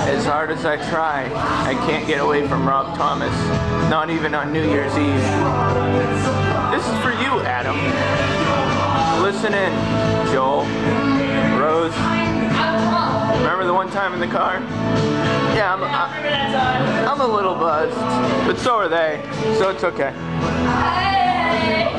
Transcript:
As hard as I try, I can't get away from Rob Thomas. Not even on New Year's Eve. This is for you, Adam. Listen in, Joel, Rose. Remember the one time in the car? Yeah, I'm a little buzzed, but so are they, so it's okay.